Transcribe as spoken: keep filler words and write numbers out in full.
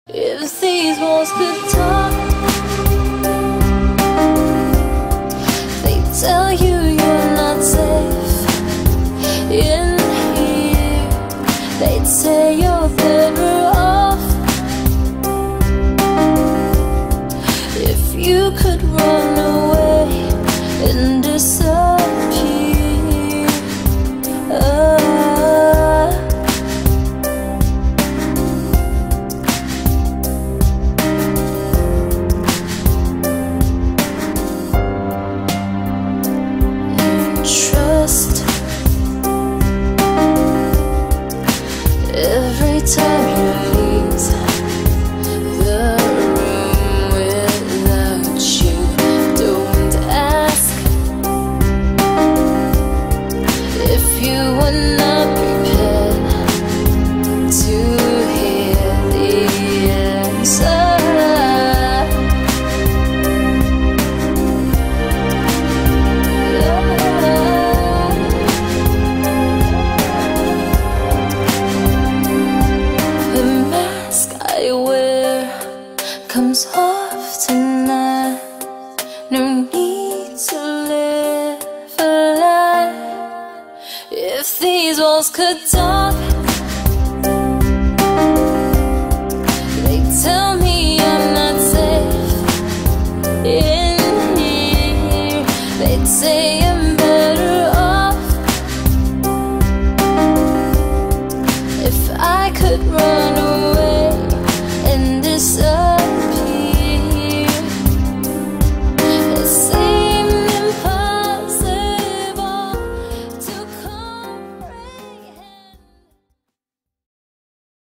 If these walls could talk, they'd tell you you're not safe in here. They'd say you're better off if you could run away and disappear. Oh. Trust every time you leave the room without you. Don't ask if you were not prepared to hear the answer. Comes off tonight. No need to live a lie. If these walls could talk,